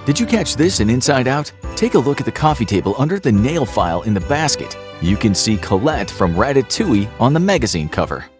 Did you catch this in Inside Out? Take a look at the coffee table under the nail file in the basket. You can see Colette from Ratatouille on the magazine cover.